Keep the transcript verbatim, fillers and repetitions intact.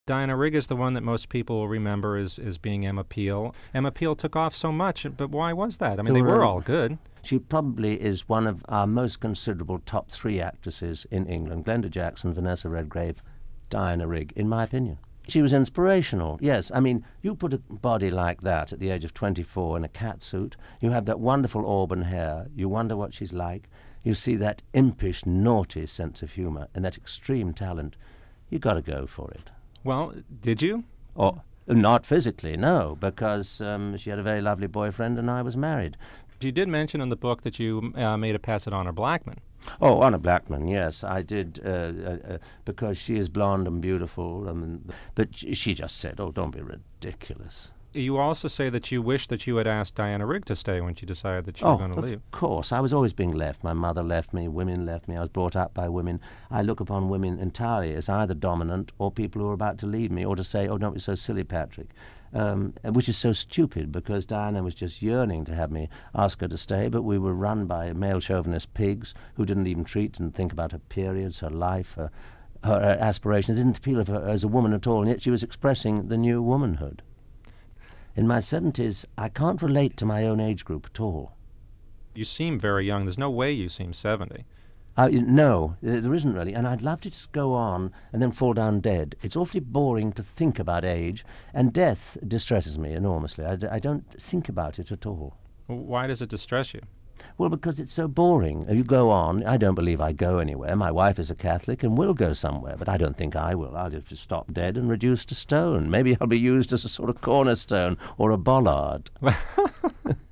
Diana Rigg is the one that most people will remember as, as being Emma Peel. Emma Peel took off so much, but why was that? I mean, they were all good. She probably is one of our most considerable top three actresses in England. Glenda Jackson, Vanessa Redgrave, Diana Rigg, in my opinion. She was inspirational, yes. I mean, you put a body like that at the age of twenty-four in a catsuit, you have that wonderful auburn hair, you wonder what she's like, you see that impish, naughty sense of humour and that extreme talent. You've got to go for it. Well, did you? Oh, not physically, no, because um, she had a very lovely boyfriend and I was married. You did mention in the book that you uh, made a pass at Honor Blackman. Oh, Honor Blackman, yes, I did, uh, uh, uh, because she is blonde and beautiful, um, but she just said, oh, don't be ridiculous. You also say that you wish that you had asked Diana Rigg to stay when she decided that she was oh, going to leave. Of course. I was always being left. My mother left me, women left me. I was brought up by women. I look upon women entirely as either dominant or people who are about to leave me, or to say, oh, don't be so silly, Patrick. Um, which is so stupid, because Diana was just yearning to have me ask her to stay, but we were run by male chauvinist pigs who didn't even treat and think about her periods, her life, her, her, her aspirations, didn't feel of her as a woman at all, and yet she was expressing the new womanhood. In my seventies, I can't relate to my own age group at all. You seem very young. There's no way you seem seventy. Uh, no, there isn't really, and I'd love to just go on and then fall down dead. It's awfully boring to think about age, and death distresses me enormously. I, d I don't think about it at all. Why does it distress you? Well, because it's so boring. You go on. I don't believe I go anywhere. My wife is a Catholic and will go somewhere, but I don't think I will. I'll just stop dead and reduced to stone. Maybe I'll be used as a sort of cornerstone or a bollard.